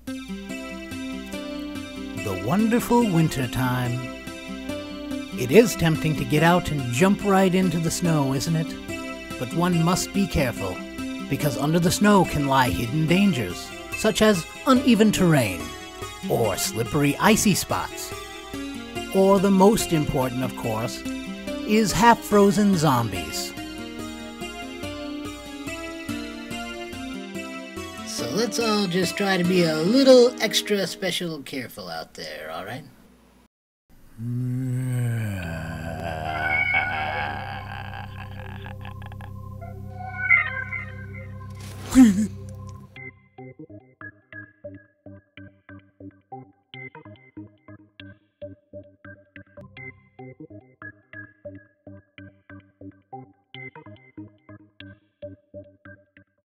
The wonderful winter time. It is tempting to get out and jump right into the snow, isn't it? But one must be careful, because under the snow can lie hidden dangers, such as uneven terrain, or slippery icy spots. Or the most important, of course, is half-frozen zombies. So let's all just try to be a little extra special careful out there, alright?